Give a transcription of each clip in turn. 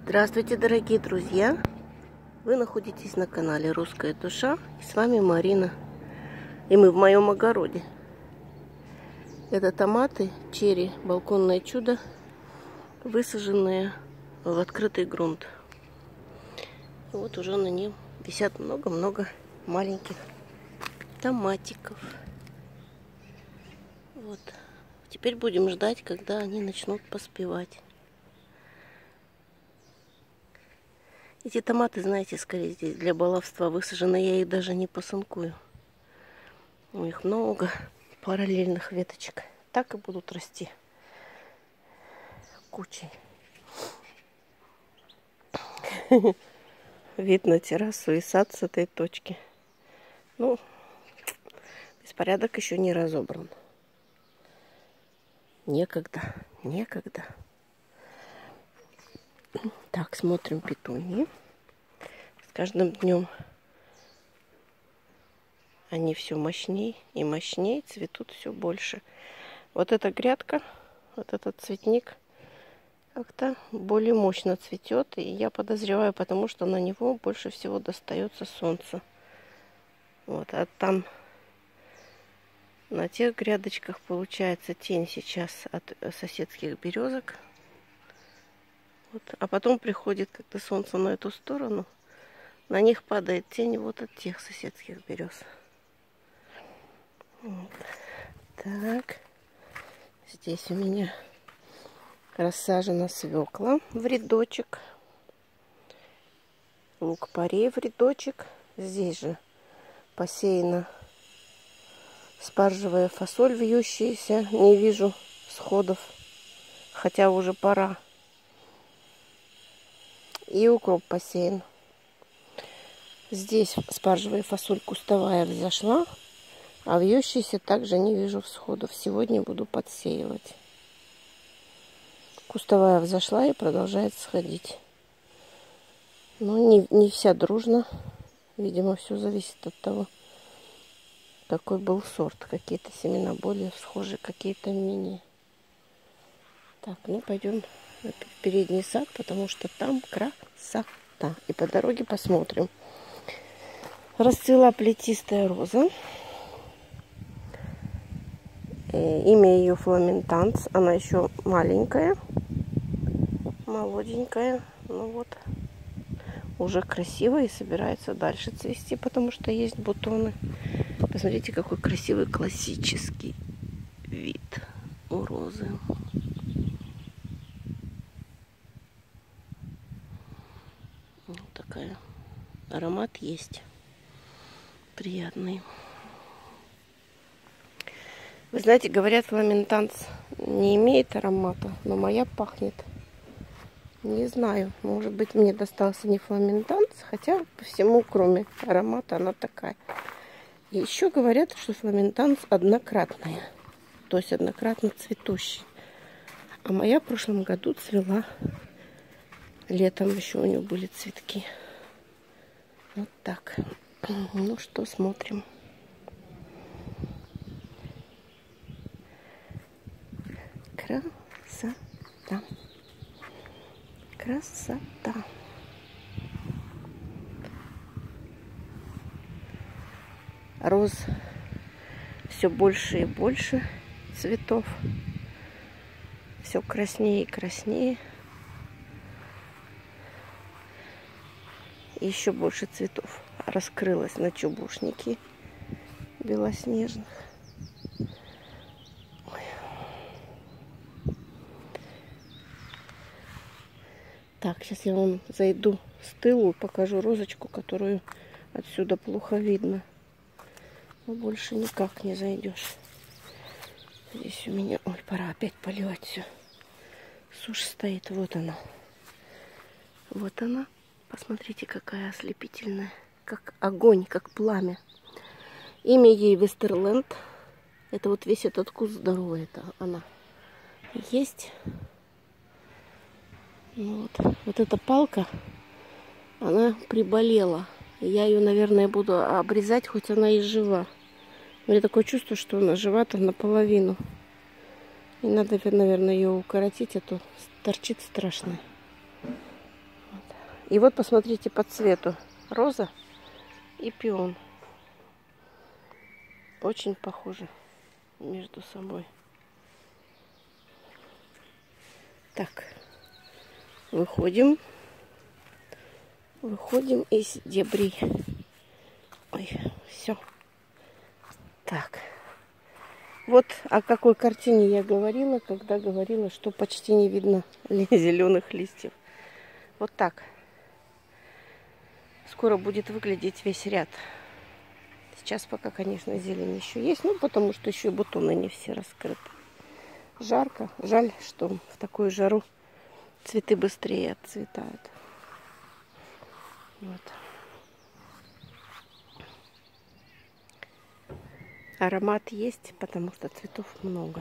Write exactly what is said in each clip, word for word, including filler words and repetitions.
Здравствуйте, дорогие друзья! Вы находитесь на канале Русская Душа. И с вами Марина. И мы в моем огороде. Это томаты, черри, балконное чудо, высаженные в открытый грунт. И вот уже на нем висят много-много маленьких томатиков. Вот. Теперь будем ждать, когда они начнут поспевать. Эти томаты, знаете, скорее здесь для баловства высажены. Я их даже не посынкую. У них много параллельных веточек. Так и будут расти кучей. Вид на террасу и сад с этой точки. Ну, беспорядок еще не разобран. Некогда, некогда. Так, смотрим петунии. С каждым днем они все мощнее и мощнее, цветут все больше. Вот эта грядка, вот этот цветник как-то более мощно цветет. И я подозреваю, потому что на него больше всего достается солнца. Вот, а там на тех грядочках получается тень сейчас от соседских березок. Вот. А потом приходит как-то солнце на эту сторону. На них падает тень вот от тех соседских берез. Вот. Так. Здесь у меня рассажена свекла в рядочек. Лук-порей в рядочек. Здесь же посеяна спаржевая фасоль вьющаяся. Не вижу сходов. Хотя уже пора. И укроп посеян. Здесь спаржевая фасоль кустовая взошла, а вьющейся также не вижу всходов. Сегодня буду подсеивать. Кустовая взошла и продолжает сходить. Но не, не вся дружно. Видимо, все зависит от того, какой был сорт. Какие-то семена более всхожие, какие-то менее. Так, ну пойдем в передний сад, потому что там красота. И по дороге посмотрим. Расцвела плетистая роза. Имя ее Фламентанс. Она еще маленькая, молоденькая. Ну вот, уже красивая и собирается дальше цвести, потому что есть бутоны. Посмотрите, какой красивый классический вид у розы. Вот такая. Аромат есть. Приятный. Вы знаете, говорят, фламентанс не имеет аромата, но моя пахнет. Не знаю, может быть, мне достался не фламентанс, хотя по всему, кроме аромата, она такая. И еще говорят, что фламентанс однократная, то есть однократно цветущий. А моя в прошлом году цвела. Летом еще у нее были цветки. Вот так. Ну что, смотрим. Красота. Красота. Роз все больше и больше цветов. Все краснее и краснее. Еще больше цветов раскрылось на чубушнике белоснежных. Ой. Так, сейчас я вам зайду с тылу, покажу розочку, которую отсюда плохо видно. Но больше никак не зайдешь. Здесь у меня... Ой, пора опять поливать все. Сушь стоит. Вот она. Вот она. Посмотрите, какая ослепительная. Как огонь, как пламя. Имя ей Вестерленд. Это вот весь этот куст здоровый. Это она есть. Вот. Вот эта палка, она приболела. Я ее, наверное, буду обрезать, хоть она и жива. У меня такое чувство, что она жива-то наполовину. И надо, наверное, ее укоротить, а то торчит страшно. И вот посмотрите по цвету. Роза и пион. Очень похожи между собой. Так, выходим. Выходим из дебрей. Ой, все. Так. Вот о какой картине я говорила, когда говорила, что почти не видно зеленых листьев. Вот так. Скоро будет выглядеть весь ряд. Сейчас пока, конечно, зелень еще есть, ну, потому что еще бутоны не все раскрыты. Жарко. Жаль, что в такую жару цветы быстрее отцветают. Вот. Аромат есть, потому что цветов много.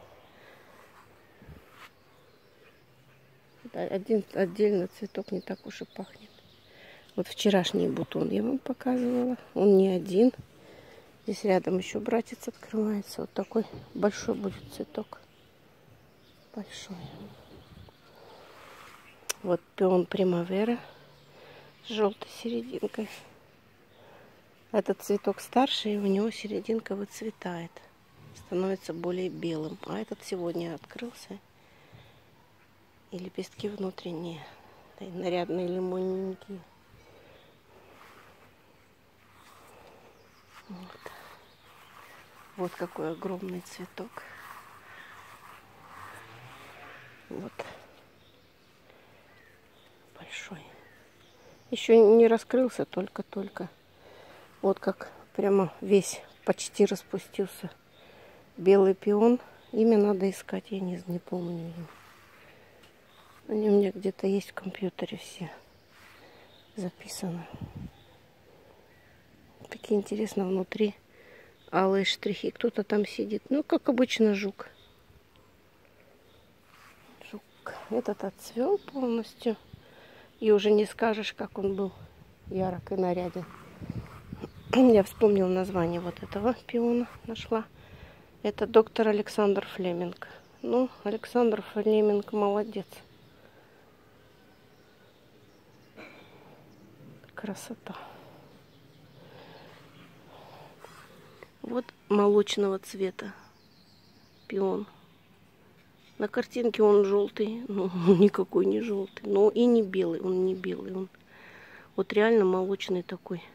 Один отдельно цветок не так уж и пахнет. Вот вчерашний бутон я вам показывала. Он не один. Здесь рядом еще братец открывается. Вот такой большой будет цветок. Большой. Вот пион примавера с желтой серединкой. Этот цветок старше, и у него серединка выцветает. Становится более белым. А этот сегодня открылся. И лепестки внутренние. Да, и нарядные лимонненькие. Вот. Вот какой огромный цветок. Вот. Большой. Еще не раскрылся, только-только. Вот как прямо весь почти распустился белый пион. Имя надо искать, я не, не помню. Они у меня где-то есть в компьютере все записаны. Такие интересно внутри алые штрихи. Кто-то там сидит. Ну, как обычно, жук. Жук. Этот отцвел полностью. И уже не скажешь, как он был ярок и наряден. Я вспомнила название вот этого пиона. Нашла. Это доктор Александр Флеминг. Ну, Александр Флеминг молодец. Красота. Вот молочного цвета пион. На картинке он желтый, ну никакой не желтый, но и не белый, он не белый, он вот реально молочный такой.